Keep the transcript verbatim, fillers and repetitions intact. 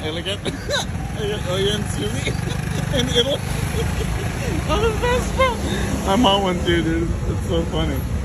Hey, look at oh, you're in Suzy in Italy. On the Vespa. I'm on one too, dude. It's so funny.